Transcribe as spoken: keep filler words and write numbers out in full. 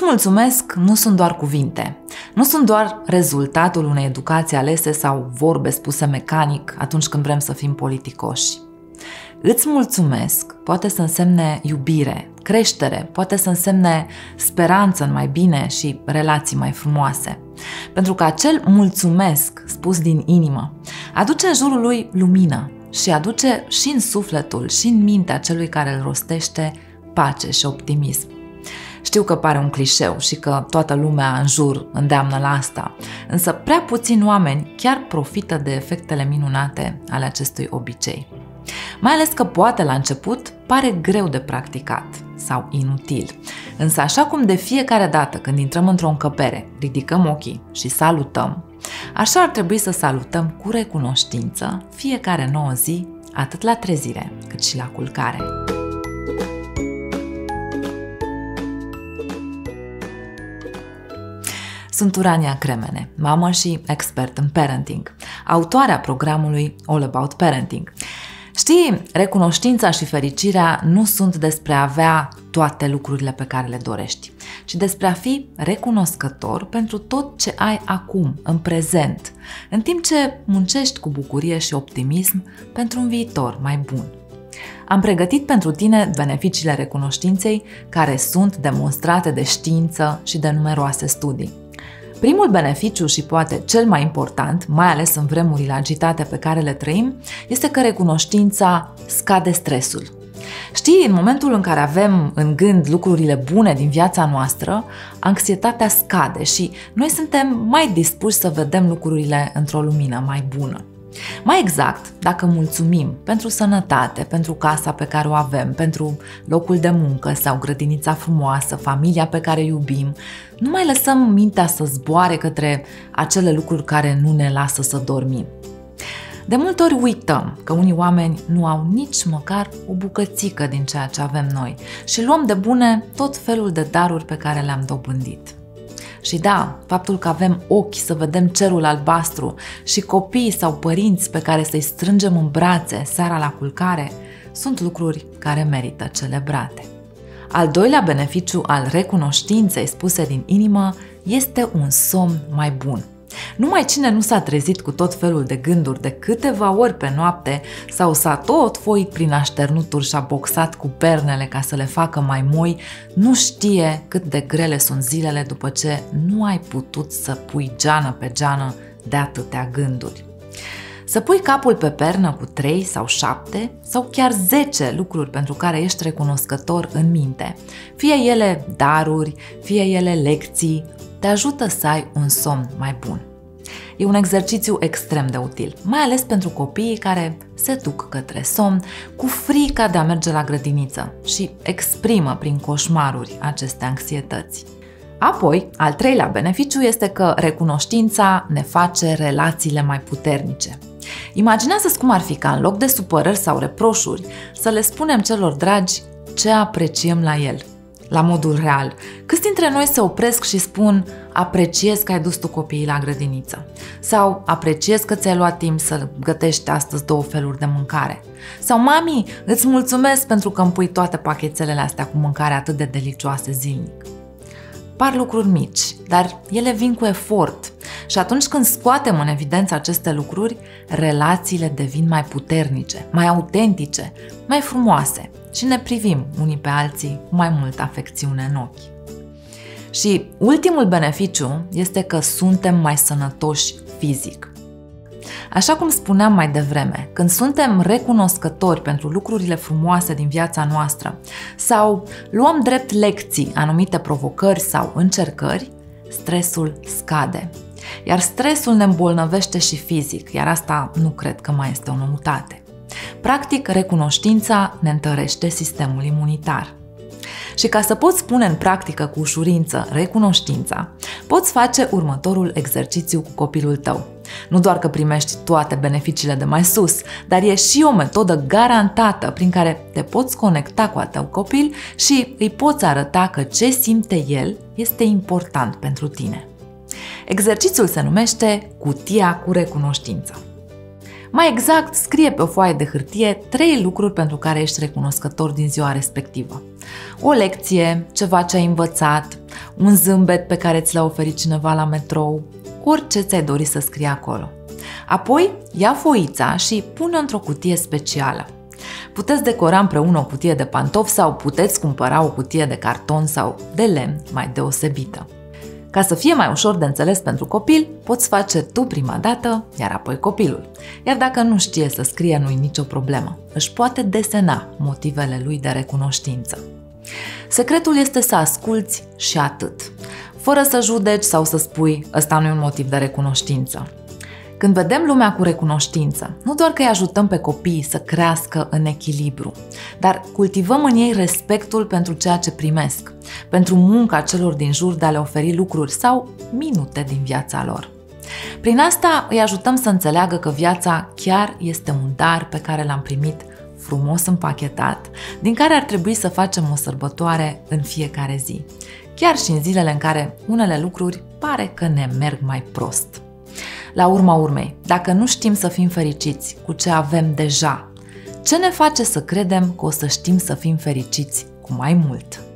Îți mulțumesc nu sunt doar cuvinte, nu sunt doar rezultatul unei educații alese sau vorbe spuse mecanic atunci când vrem să fim politicoși. Îți mulțumesc poate să însemne iubire, creștere, poate să însemne speranță în mai bine și relații mai frumoase. Pentru că acel mulțumesc spus din inimă aduce în jurul lui lumină și aduce și în sufletul și în mintea celui care îl rostește pace și optimism. Știu că pare un clișeu și că toată lumea în jur îndeamnă la asta, însă prea puțini oameni chiar profită de efectele minunate ale acestui obicei. Mai ales că poate la început pare greu de practicat sau inutil, însă așa cum de fiecare dată când intrăm într-o încăpere, ridicăm ochii și salutăm, așa ar trebui să salutăm cu recunoștință fiecare nouă zi, atât la trezire cât și la culcare. Sunt Urania Cremene, mamă și expert în parenting, autoarea programului All About Parenting. Știi, recunoștința și fericirea nu sunt despre a avea toate lucrurile pe care le dorești, ci despre a fi recunoscător pentru tot ce ai acum, în prezent, în timp ce muncești cu bucurie și optimism pentru un viitor mai bun. Am pregătit pentru tine beneficiile recunoștinței care sunt demonstrate de știință și de numeroase studii. Primul beneficiu și poate cel mai important, mai ales în vremurile agitate pe care le trăim, este că recunoștința scade stresul. Știi, în momentul în care avem în gând lucrurile bune din viața noastră, anxietatea scade și noi suntem mai dispuși să vedem lucrurile într-o lumină mai bună. Mai exact, dacă mulțumim pentru sănătate, pentru casa pe care o avem, pentru locul de muncă sau grădinița frumoasă, familia pe care iubim, nu mai lăsăm mintea să zboare către acele lucruri care nu ne lasă să dormim. De multe ori uităm că unii oameni nu au nici măcar o bucățică din ceea ce avem noi și luăm de bune tot felul de daruri pe care le-am dobândit. Și da, faptul că avem ochi să vedem cerul albastru și copii sau părinți pe care să-i strângem în brațe seara la culcare sunt lucruri care merită celebrate. Al doilea beneficiu al recunoștinței spuse din inimă este un somn mai bun. Numai cine nu s-a trezit cu tot felul de gânduri de câteva ori pe noapte sau s-a tot foit prin așternuturi și a boxat cu pernele ca să le facă mai moi, nu știe cât de grele sunt zilele după ce nu ai putut să pui geană pe geană de atâtea gânduri. Să pui capul pe pernă cu trei sau șapte sau chiar zece lucruri pentru care ești recunoscător în minte, fie ele daruri, fie ele lecții, te ajută să ai un somn mai bun. E un exercițiu extrem de util, mai ales pentru copiii care se duc către somn cu frica de a merge la grădiniță și exprimă prin coșmaruri aceste anxietăți. Apoi, al treilea beneficiu este că recunoștința ne face relațiile mai puternice. Imaginează-ți cum ar fi ca în loc de supărări sau reproșuri să le spunem celor dragi ce apreciem la el. La modul real, câți dintre noi se opresc și spun apreciez că ai dus tu copiii la grădiniță sau apreciez că ți-ai luat timp să gătești astăzi două feluri de mâncare sau mami, îți mulțumesc pentru că îmi pui toate pachetelele astea cu mâncare atât de delicioase zilnic. Par lucruri mici, dar ele vin cu efort și atunci când scoatem în evidență aceste lucruri, relațiile devin mai puternice, mai autentice, mai frumoase și ne privim unii pe alții cu mai multă afecțiune în ochi. Și ultimul beneficiu este că suntem mai sănătoși fizic. Așa cum spuneam mai devreme, când suntem recunoscători pentru lucrurile frumoase din viața noastră sau luăm drept lecții anumite provocări sau încercări, stresul scade. Iar stresul ne îmbolnăvește și fizic, iar asta nu cred că mai este o noutate. Practic, recunoștința ne întărește sistemul imunitar. Și ca să poți pune în practică cu ușurință recunoștința, poți face următorul exercițiu cu copilul tău. Nu doar că primești toate beneficiile de mai sus, dar e și o metodă garantată prin care te poți conecta cu al tău copil și îi poți arăta că ce simte el este important pentru tine. Exercițiul se numește cutia cu recunoștință. Mai exact, scrie pe o foaie de hârtie trei lucruri pentru care ești recunoscător din ziua respectivă. O lecție, ceva ce ai învățat, un zâmbet pe care ți l-a oferit cineva la metrou, orice ți-ai dori să scrii acolo. Apoi, ia foița și pune-o într-o cutie specială. Puteți decora împreună o cutie de pantofi sau puteți cumpăra o cutie de carton sau de lemn mai deosebită. Ca să fie mai ușor de înțeles pentru copil, poți face tu prima dată, iar apoi copilul. Iar dacă nu știe să scrie, nu-i nicio problemă. Își poate desena motivele lui de recunoștință. Secretul este să asculți și atât, fără să judeci sau să spui ăsta nu e un motiv de recunoștință. Când vedem lumea cu recunoștință, nu doar că îi ajutăm pe copii să crească în echilibru, dar cultivăm în ei respectul pentru ceea ce primesc, pentru munca celor din jur de a le oferi lucruri sau minute din viața lor. Prin asta îi ajutăm să înțeleagă că viața chiar este un dar pe care l-am primit frumos împachetat, din care ar trebui să facem o sărbătoare în fiecare zi, chiar și în zilele în care unele lucruri pare că ne merg mai prost. La urma urmei, dacă nu știm să fim fericiți cu ce avem deja, ce ne face să credem că o să știm să fim fericiți cu mai mult?